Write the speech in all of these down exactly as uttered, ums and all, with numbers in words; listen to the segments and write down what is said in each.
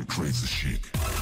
crazy chic.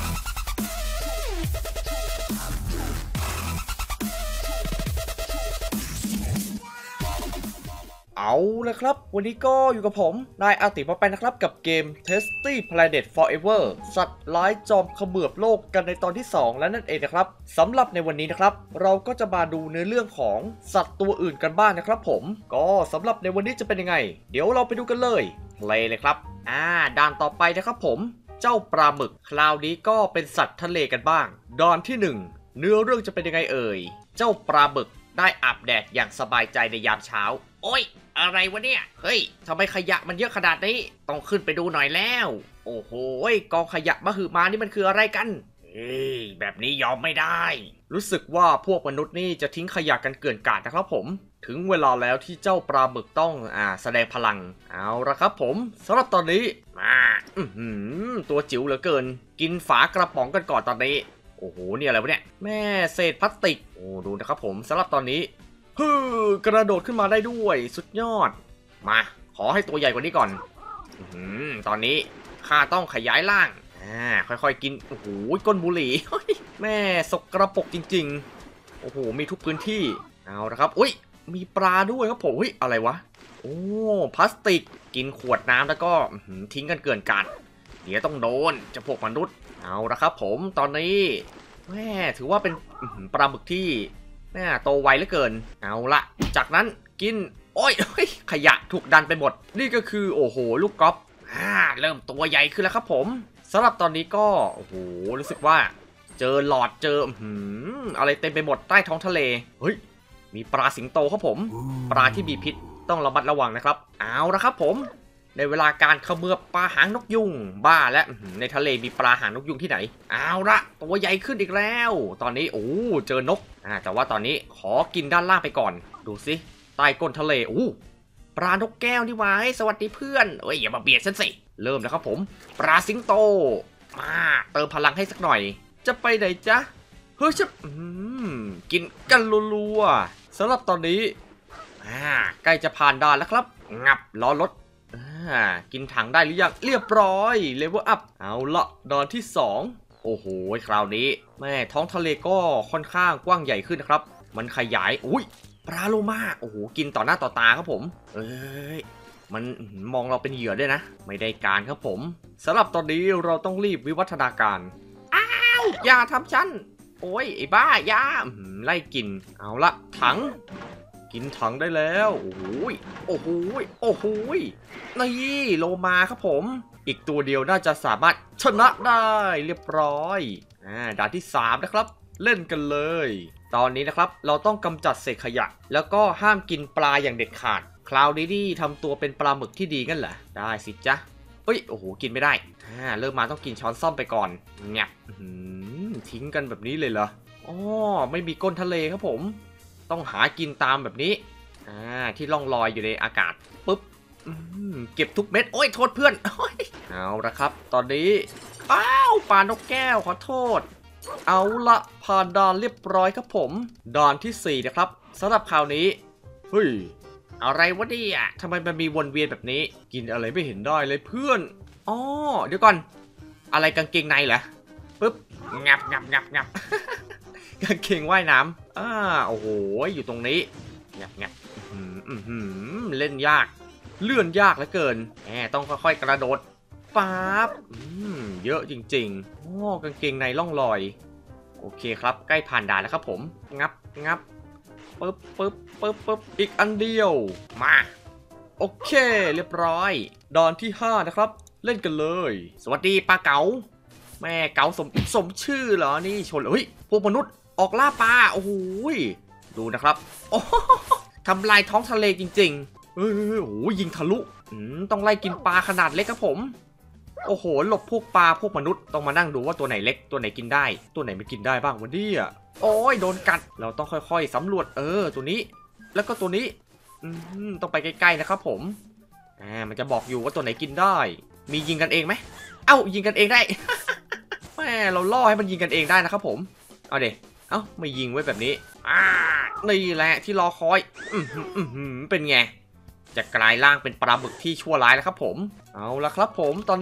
เอาเลยครับวันนี้ก็อยู่กับผมนายอาติมาไปนะครับกับเกม Tasty Planet Forever สัตว์ร้ายจอมเขมือบโลกกันในตอนที่สองแล้วนั่นเองนะครับสำหรับในวันนี้นะครับเราก็จะมาดูในเรื่องของสัตว์ตัวอื่นกันบ้าง นะครับผมก็สำหรับในวันนี้จะเป็นยังไงเดี๋ยวเราไปดูกันเลยเลยเลยครับอ่าด่านต่อไปนะครับผมเจ้าปลาหมึกคราวนี้ก็เป็นสัตว์ทะเลกันบ้างด่านที่หนึ่งเนื้อเรื่องจะเป็นยังไงเอ่ยเจ้าปลาหมึกได้อาบแดดอย่างสบายใจในยามเช้าโอ้ยอะไรวะเนี่ยเฮ้ยทำไมขยะมันเยอะขนาดนี้ต้องขึ้นไปดูหน่อยแล้วโอ้โหกองขยะมหึมานี่มันคืออะไรกันเฮ้ยแบบนี้ยอมไม่ได้รู้สึกว่าพวกมนุษย์นี่จะทิ้งขยะกันเกลื่อนกาดนะครับผมถึงเวลาแล้วที่เจ้าปลาหมึกต้องอ่าแสดงพลังเอาละครับผมสำหรับตอนนี้มาอื้อหือตัวจิ๋วเหลือเกินกินฝากระป๋องกันก่อนตอนนี้โอ้โหนี่อะไรวะเนี่ยแม่เศษพลาสติกโอ้ดูนะครับผมสำหรับตอนนี้ฮึกระโดดขึ้นมาได้ด้วยสุดยอดมาขอให้ตัวใหญ่กว่านี้ก่อนอือตอนนี้ข้าต้องขยายร่างอ่าค่อยๆกินโอ้โหก้นบุหรี่แม่สกกระปรกจริงๆโอ้โหมีทุกพื้นที่เอาละครับอุ้ยมีปลาด้วยครับผมอุ้ยอะไรวะโอ้พลาสติกกินขวดน้ำแล้วก็ทิ้งกันเกลื่อนกาดเดี๋ยวต้องโดนจะพวกมนุษย์เอาละครับผมตอนนี้แม่ถือว่าเป็นปลาหมึกที่แม่โตไวเหลือเกินเอาละจากนั้นกินโอ้ยขยะถูกดันไปหมดนี่ก็คือโอ้โหลูกก๊อฟอ่าเริ่มตัวใหญ่ขึ้นแล้วครับผมสำหรับตอนนี้ก็โอ้โหรู้สึกว่าเจอหลอดเจอหืมอะไรเต็มไปหมดใต้ท้องทะเลเฮ้ยมีปลาสิงโตครับผมปลาที่มีพิษต้องระมัดระวังนะครับเอาละครับผมในเวลาการเขมือบปลาหางนกยุงบ้าและในทะเลมีปลาหางนกยุงที่ไหนเอาละตัวใหญ่ขึ้นอีกแล้วตอนนี้โอ้เจอนกอ่าแต่ว่าตอนนี้ขอกินด้านล่างไปก่อนดูสิใต้ก้นทะเลโอ้ปลานกแก้วนี่วะสวัสดีเพื่อนเอ้ยอย่ามาเบียดฉันสิเริ่มแล้วครับผมปลาสิงโตมาเติมพลังให้สักหน่อยจะไปไหนจ๊ะเฮ้ยจะอืมกินกันรัวๆสำหรับตอนนี้อ่าใกล้จะผ่านด่านแล้วครับงับล้อรถกินถังได้หรือยังเรียบร้อยเลเวลอัพเอาละดอนที่สองโอ้โหคราวนี้แม่ท้องทะเลก็ค่อนข้างกว้างใหญ่ขึ้นนะครับมันขยายอุ้ยปลาโลมาโอ้โหกินต่อหน้าต่อตาครับผมเอ้ยมันมองเราเป็นเหยื่อด้วยนะไม่ได้การครับผมสำหรับตอนนี้เราต้องรีบวิวัฒนาการอ้าวอย่าทำฉันโอ้ยไอ้บ้าอย่าไล่กินเอาละถังกินถังได้แล้วโอ้โหโอ้โหโอ้โหนี่โลมาครับผมอีกตัวเดียวน่าจะสามารถชนะได้เรียบร้อยอ่าด่านที่สามนะครับเล่นกันเลยตอนนี้นะครับเราต้องกำจัดเศษขยะแล้วก็ห้ามกินปลาอย่างเด็ดขาดคราวนี้นี่ทำตัวเป็นปลาหมึกที่ดีกันเหรอได้สิจ๊ะเอ้ยโอ้โหกินไม่ได้อ่าเริ่มมาต้องกินช้อนซ่อมไปก่อนเงียบทิ้งกันแบบนี้เลยเหรออ๋อไม่มีก้นทะเลครับผมต้องหากินตามแบบนี้อ่าที่ล่องลอยอยู่ในอากาศปุ๊บเก็บทุกเม็ดโอ้ยโทษเพื่อนเอาละครับตอนนี้อ้าวปลานกแก้วขอโทษเอาละผ่านด่านเรียบร้อยครับผมด่านที่สี่นะครับสำหรับคราวนี้เฮ้ยอะไรวะเนี่ยทำไมมันมีวนเวียนแบบนี้กินอะไรไม่เห็นได้เลยเพื่อนอ๋อเดี๋ยวก่อนอะไรกางเกงในเหรอปุ๊บงับงับงับงับกางเกงว่ายน้ำอ่าโอ้โหอยู่ตรงนี้งับงับเล่นยากเลื่อนยากเหลือเกินแหมต้องค่อยๆกระโดดปั๊บเยอะจริงๆโอ้กางเกงในล่องลอยโอเคครับใกล้ผ่านด่านแล้วครับผมงับงับปึ๊บปึ๊บปึ๊บปึ๊บอีกอันเดียวมาโอเคเรียบร้อยดอนที่ห้านะครับเล่นกันเลยสวัสดีปลาเก๋าแม่เก๋าสมสมชื่อเหรอนี่ชนเฮ้ยพวกมนุษย์ออกล่าปลาโอ้โหดูนะครับโอ้ทำลายท้องทะเลจริงๆเฮ้ยโอ้ยิงทะลุต้องไล่กินปลาขนาดเล็กครับผมโอ้โหหลบพวกปลาพวกมนุษย์ต้องมานั่งดูว่าตัวไหนเล็กตัวไหนกินได้ตัวไหนไม่กินได้บ้างวันนี้อ่ะโอ้ยโดนกัดเราต้องค่อยๆสำรวจเออตัวนี้แล้วก็ตัวนี้อืมต้องไปใกล้ๆนะครับผมอ่ามันจะบอกอยู่ว่าตัวไหนกินได้มียิงกันเองไหมเอ้ายิงกันเองได้ แม่เราล่อให้มันยิงกันเองได้นะครับผมเอาเดี๋ยวเอ้าไม่ยิงไว้แบบนี้อ่านี่แหละที่รอคอยอืมอืมเป็นไงจะกลายร่างเป็นปลาหมึกที่ชั่วร้ายแล้วครับผมเอาละครับผมตอนนี้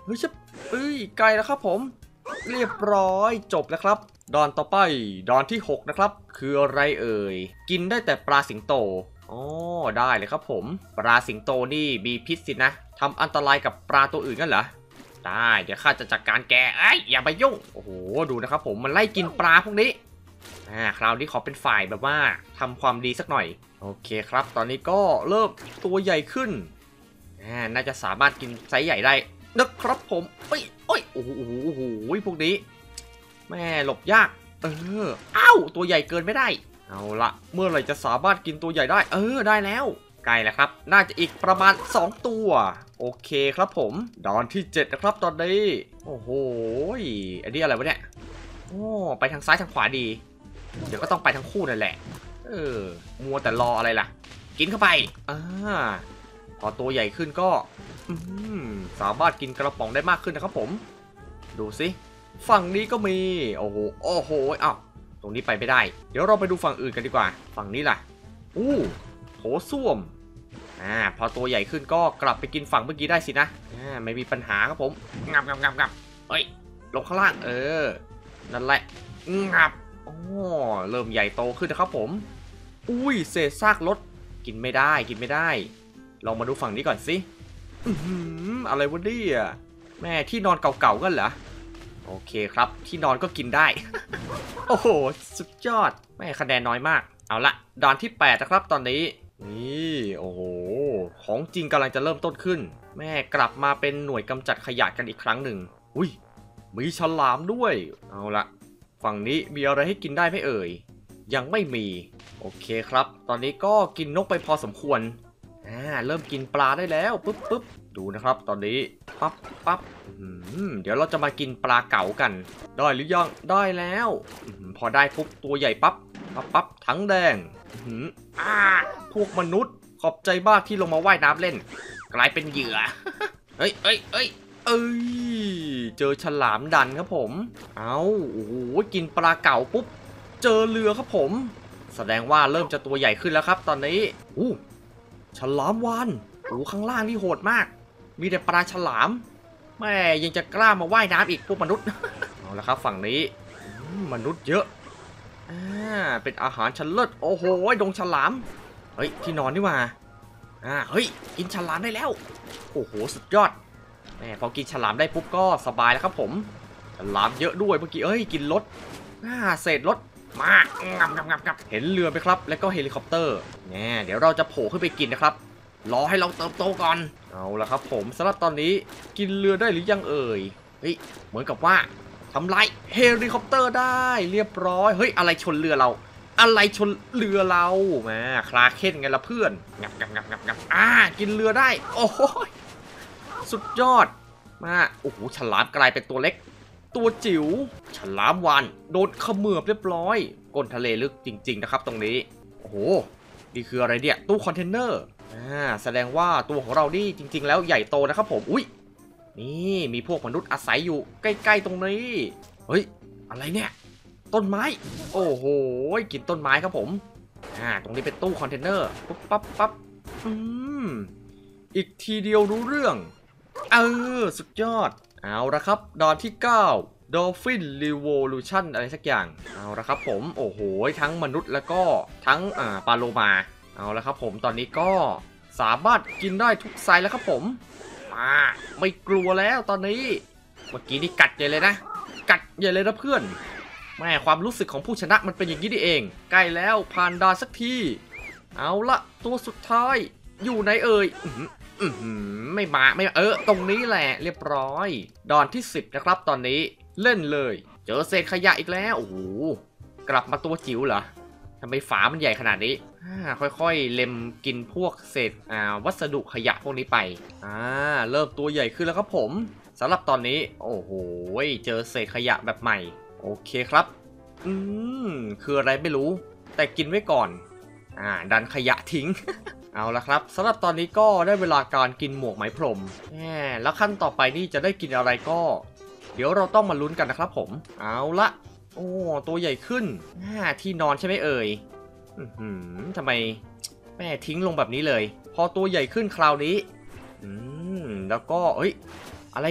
เฮ้ยชิบเอ้ยไกลแล้วครับผมเรียบร้อยจบแล้วครับดอนต่อไปดอนที่หกนะครับคืออะไรเอ่ยกินได้แต่ปลาสิงโตอ๋อได้เลยครับผมปลาสิงโตนี่มีพิษสินะทำอันตรายกับปลาตัวอื่นกันเหรอได้เดี๋ยวข้าจะจัดการแกเอ้ยอย่าไปยุ่งโอ้โหดูนะครับผมมันไล่กินปลาพวกนี้อ่าคราวนี้ขอเป็นฝ่ายแบบว่าทำความดีสักหน่อยโอเคครับตอนนี้ก็เริ่มตัวใหญ่ขึ้นอ่าน่าจะสามารถกินไซส์ใหญ่ได้นะครับผมเอ้ยเอ้ยโอ้โหโอ้โหพวกนี้แม่หลบยากเอออ้าวตัวใหญ่เกินไม่ได้เอาละเมื่อไหร่จะสามารถกินตัวใหญ่ได้เออได้แล้วใกล้แล้วครับน่าจะอีกประมาณสองตัวโอเคครับผมดอนที่เจ็ดนะครับตอนนี้โอ้โหอันนี้อะไรวะเนี่ยโอ้ไปทางซ้ายทางขวาดีเดี๋ยวก็ต้องไปทั้งคู่นั่นแหละเออมัวแต่รออะไรล่ะกินเข้าไปอ่าพอตัวใหญ่ขึ้นก็อืมสามารถกินกระป๋องได้มากขึ้นนะครับผมดูสิฝั่งนี้ก็มีโอ้โหโอ้โหอ้าวตรงนี้ไปไม่ได้เดี๋ยวเราไปดูฝั่งอื่นกันดีกว่าฝั่งนี้ล่ะอู้โถส้วมอ่าพอตัวใหญ่ขึ้นก็กลับไปกินฝั่งเมื่อกี้ได้สินะอ่าไม่มีปัญหาครับผมงับงับงับงับเฮ้ยลงข้างล่างเออนั่นแหละงับโอ้เริ่มใหญ่โตขึ้นนะครับผมอุ้ยเศษซากรถกินไม่ได้กินไม่ได้ลองมาดูฝั่งนี้ก่อนสิอืออะไรวะเนี่ยแม่ที่นอนเก่าๆกันเหรอโอเคครับที่นอนก็กินได้ โอ้โหสุดยอดแม่คะแนนน้อยมากเอาละด่านที่แปดนะครับตอนนี้นี่โอ้โหของจริงกำลังจะเริ่มต้นขึ้นแม่กลับมาเป็นหน่วยกำจัดขยะกันอีกครั้งหนึ่งอุ้ยมีฉลามด้วยเอาละฝั่งนี้มีอะไรให้กินได้ไหมเอ่ยยังไม่มีโอเคครับตอนนี้ก็กินนกไปพอสมควรอ่าเริ่มกินปลาได้แล้วปุ๊บปุ๊บดูนะครับตอนนี้ปั๊บปั๊บเดี๋ยวเราจะมากินปลาเก๋ากันได้หรือยังได้แล้วพอได้ปุ๊บตัวใหญ่ปั๊บปั๊บปั๊บทั้งแดงอ่าพวกมนุษย์ขอบใจมากที่ลงมาว่ายน้ำเล่นกลายเป็นเหยื่อ เฮ้ยเอ้ยเอ้ยเอ้ยเจอฉลามดันครับผมเอาโอ้โหกินปลาเก๋าปุ๊บเจอเรือครับผมแสดงว่าเริ่มจะตัวใหญ่ขึ้นแล้วครับตอนนี้อู้ฉลามวานโอ้ข้างล่างนี่โหดมากมีแต่ปลาฉลามแม่ยังจะกล้ามาว่ายน้ำอีกพวกมนุษย์ เอาละครับฝั่งนี้มนุษย์เยอะอ่าเป็นอาหารชั้นเลิศโอ้โหดงฉลามเฮ้ยที่นอนนี่มาอ่าเฮ้ยกินฉลามได้แล้วโอ้โหสุดยอดแม่พอกินฉลามได้ปุ๊บก็สบายแล้วครับผมฉลามเยอะด้วยเมื่อกี้เอ้ยกินรถอ่าเศษรถมางับงับงับงับเห็นเรือไหมครับแล้วก็เฮลิคอปเตอร์เนี่ยเดี๋ยวเราจะโผล่ขึ้นไปกินนะครับรอให้เราเติบโตก่อนเอาละครับผมสำหรับตอนนี้กินเรือได้หรือยังเอ่ยเฮ้ยเหมือนกับว่าทำลายเฮลิคอปเตอร์ได้เรียบร้อยเฮ้ยอะไรชนเรือเราอะไรชนเรือเรามาคลาเค้นไงล่ะเพื่อนงับงับงับงับงับอ่ากินเรือได้โอ้โหสุดยอดมาโอ้โหฉลามกลายเป็นตัวเล็กตัวจิ๋วฉลามวานโดนเขมือบเรียบร้อยก้นทะเลลึกจริงๆนะครับตรงนี้โอ้โหนี่คืออะไรเนี่ยตู้คอนเทนเนอร์อ่าแสดงว่าตัวของเรานี่จริงๆแล้วใหญ่โตนะครับผมอุ้ยนี่มีพวกมนุษย์อาศัยอยู่ใกล้ๆตรงนี้เฮ้ยอะไรเนี่ยต้นไม้โอ้โหกินต้นไม้ครับผมอ่าตรงนี้เป็นตู้คอนเทนเนอร์ปุ๊บปั๊บปั๊บอืมอีกทีเดียวรู้เรื่องเออสุดยอดเอาละครับดอนที่เก้า Dolphin Revolution อะไรสักอย่างเอาละครับผมโอ้โหทั้งมนุษย์แล้วก็ทั้งอ่าปลาโลมาเอาละครับผมตอนนี้ก็สามารถกินได้ทุกไซส์แล้วครับผมมาไม่กลัวแล้วตอนนี้เมื่อกี้นี่กัดใหญ่เลยนะกัดใหญ่เลยนะเพื่อนแม่ความรู้สึกของผู้ชนะมันเป็นอย่างนี้นี่เองใกล้แล้วผ่านด่านสักทีเอาละตัวสุดท้ายอยู่ไหนเอ่ยอือไม่มาไม่เออตรงนี้แหละเรียบร้อยดอนที่สิบนะครับตอนนี้เล่นเลยเจอเศษขยะอีกแล้วโอ้โหกลับมาตัวจิ๋วเหรอทำไมฝามันใหญ่ขนาดนี้ค่อยๆเล็มกินพวกเศษวัสดุขยะพวกนี้ไปอ่าเริ่มตัวใหญ่ขึ้นแล้วครับผมสำหรับตอนนี้โอ้โหเจอเศษขยะแบบใหม่โอเคครับอืมคืออะไรไม่รู้แต่กินไว้ก่อนอ่าดันขยะทิ้ง เอาละครับสำหรับตอนนี้ก็ได้เวลาการกินหมวกไหมพรมแหมแล้วขั้นต่อไปนี่จะได้กินอะไรก็เดี๋ยวเราต้องมาลุ้นกันนะครับผมเอาละโอ้ตัวใหญ่ขึ้นที่นอนใช่ไหมเอ่ยทำไมแม่ทิ้งลงแบบนี้เลยพอตัวใหญ่ขึ้นคราวนี้อืมแล้วก็เอ้ยอะไรเนี่ย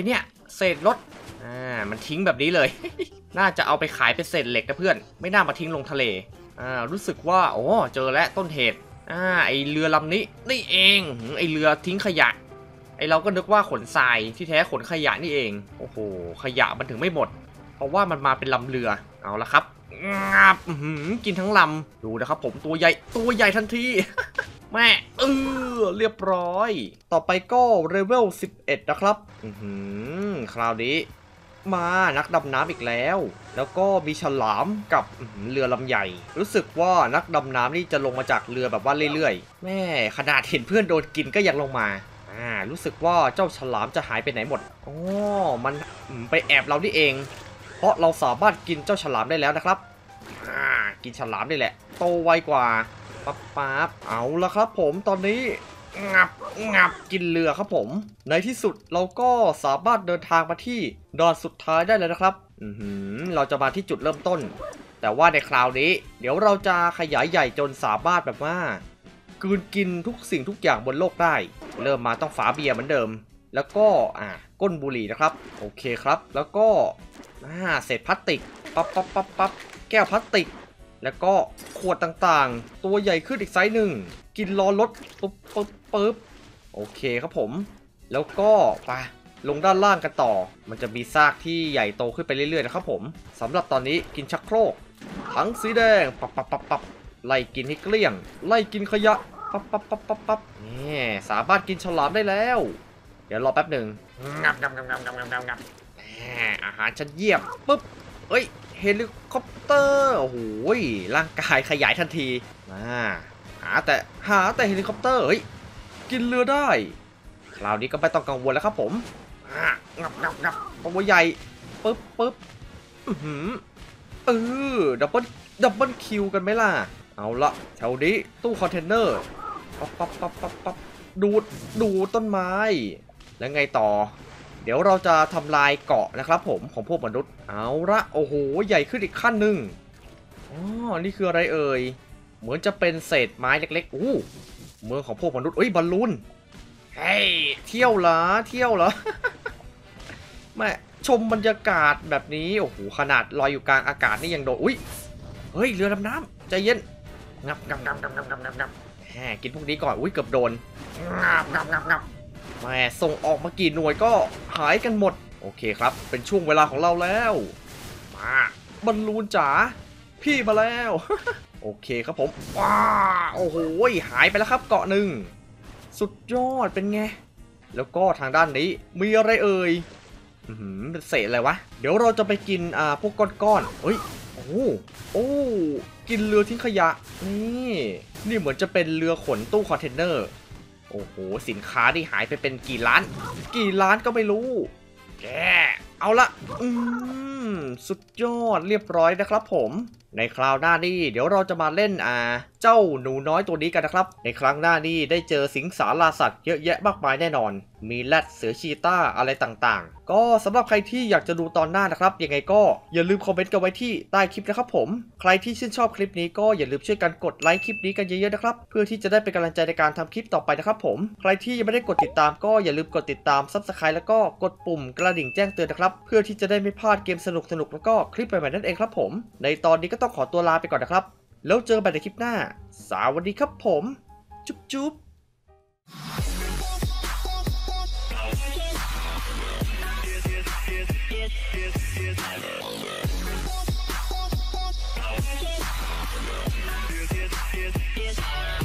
เศษรถอ่ามันทิ้งแบบนี้เลย น่าจะเอาไปขายเป็นเศษเหล็กนะเพื่อนไม่น่ามาทิ้งลงทะเลอ่ารู้สึกว่าโอ้เจอแล้วต้นเหตุอ่าไอเรือลำนี้นี่เองไอเรือทิ้งขยะไอเราก็นึกว่าขนทรายที่แท้ขนขยะนี่เองโอ้โหขยะมันถึงไม่หมดเพราะว่ามันมาเป็นลำเรือเอาละครับงับกินทั้งลำดูนะครับผมตัวใหญ่ตัวใหญ่ทันที แม่เออเรียบร้อยต่อไปก็เลเวลสิบเอ็ดนะครับอือคราวนี้มานักดำน้ำอีกแล้วแล้วก็มีฉลามกับเรือลำใหญ่รู้สึกว่านักดำน้ำนี่จะลงมาจากเรือแบบว่าเรื่อยๆแม่ขนาดเห็นเพื่อนโดนกินก็ยังลงมาอ่ารู้สึกว่าเจ้าฉลามจะหายไปไหนหมดอ๋อมันไปแอบเรานี่เองเพราะเราสามารถกินเจ้าฉลามได้แล้วนะครับอ่ากินฉลามนี่แหละโตไวกว่าปั๊บปั๊บเอาละครับผมตอนนี้งับงับกินเรือครับผมในที่สุดเราก็สามารถเดินทางมาที่ดอนสุดท้ายได้เลยนะครับอือหือเราจะมาที่จุดเริ่มต้นแต่ว่าในคราวนี้เดี๋ยวเราจะขยายใหญ่จนสามารถแบบว่ากลืนกินทุกสิ่งทุกอย่างบนโลกได้เริ่มมาต้องฝาเบียร์เหมือนเดิมแล้วก็อ่าก้นบุหรี่นะครับโอเคครับแล้วก็อ่าเศษพลาสติกปั๊บปั๊บปั๊บปั๊บแก้วพลาสติกแล้วก็ขวดต่างๆตัวใหญ่ขึ้นอีกไซส์หนึ่งกินล้อรถปุ๊บปุ๊บปุ๊บโอเคครับผมแล้วก็ไปลงด้านล่างกันต่อมันจะมีซากที่ใหญ่โตขึ้นไปเรื่อยๆนะครับผมสำหรับตอนนี้กินชักโครกถังสีแดงปับปับปับปับไล่กินให้เกลี้ยงไล่กินขยะปับปับปับปับปับนี่สามารถกินฉลามได้แล้วเดี๋ยวรอแป๊บหนึ่งงับงับงับงับงับงับงับงับอาหารชั้นเยี่ยมปุ๊บเอ้ยเฮลิคอปเตอร์โอ้โหร่างกายขยายทันทีมาหาแต่หาแต่เฮลิคอปเตอร์เฮ้ยกินเรือได้คราวนี้ก็ไม่ต้องกังวลแล้วครับผมงับงับงับตัวใหญ่ปึ๊บปึ๊บอือหือเออดับเบิลดับเบิลคิวกันไหมล่ะเอาละแถวนี้ตู้คอนเทนเนอร์ปั๊บปั๊บปั๊บปั๊บปั๊บดูดดูต้นไม้แล้วไงต่อเดี๋ยวเราจะทำลายเกาะนะครับผมของพวกมนุษย์เอาละโอ้โหใหญ่ขึ้นอีกขั้นหนึ่งอ๋อนี่คืออะไรเอ่ยเหมือนจะเป็นเศษไม้เล็กๆอู้เมืองของพวกมนุษย์เอ้ยบอลลูนเฮ้ยเที่ยวเหรอเที่ยวเหรอ แม่ชมบรรยากาศแบบนี้โอ้โหขนาดลอยอยู่กลางอากาศนี่ยังโดนอุ้ยเฮ้ยเรือดำน้ำใจเย็นงับงับงับงับงับงับงับงับแหมกินพวกนี้ก่อนอุ้ยเกือบโดนงับงับงับงับแม่ส่งออกมากี่หน่วยก็หายกันหมดโอเคครับเป็นช่วงเวลาของเราแล้วมาบอลลูนจ๋าพี่มาแล้ว โอเคครับผมว้าโอ้โหหายไปแล้วครับเกาะหนึ่งสุดยอดเป็นไงแล้วก็ทางด้านนี้มีอะไรเอ่ยอืมเป็นเศษอะไรวะเดี๋ยวเราจะไปกินอ่าพวกก้อนๆเฮ้ยโอ้โอ้กินเรือทิ้งขยะนี่นี่เหมือนจะเป็นเรือขนตู้คอนเทนเนอร์โอ้โหสินค้าที่หายไปเป็นกี่ล้านกี่ล้านก็ไม่รู้แกเอาละอืมสุดยอดเรียบร้อยนะครับผมในคราวหน้านี้เดี๋ยวเราจะมาเล่นอ่าเจ้าหนูน้อยตัวนี้กันนะครับในครั้งหน้านี้ได้เจอสิงสาราสัตว์เยอะแยะมากมายแน่นอนมีแรดเสือชีต้าอะไรต่างๆก็สำหรับใครที่อยากจะดูตอนหน้านะครับยังไงก็อย่าลืมคอมเมนต์กันไว้ที่ใต้คลิปนะครับผมใครที่ชื่นชอบคลิปนี้ก็อย่าลืมช่วยกันกดไลค์คลิปนี้กันเยอะๆนะครับเพื่อที่จะได้เป็นกำลังใจในการทำคลิปต่อไปนะครับผมใครที่ยังไม่ได้กดติดตามก็อย่าลืมกดติดตาม ซับสไครบ์ แล้วก็กดปุ่มกระดิ่งแจ้งเตือนนะครับเพื่อที่จะได้ไม่พลาดเกมสนุกๆแล้วก็คลิปใหม่ๆนั่นเองครับผมในตอนนี้ก็ต้องขอตัวลาไปก่อนนะครับแล้วเจอกันในคลิปหน้าสวัสดีครับผมจุ๊บจุ๊บYeah.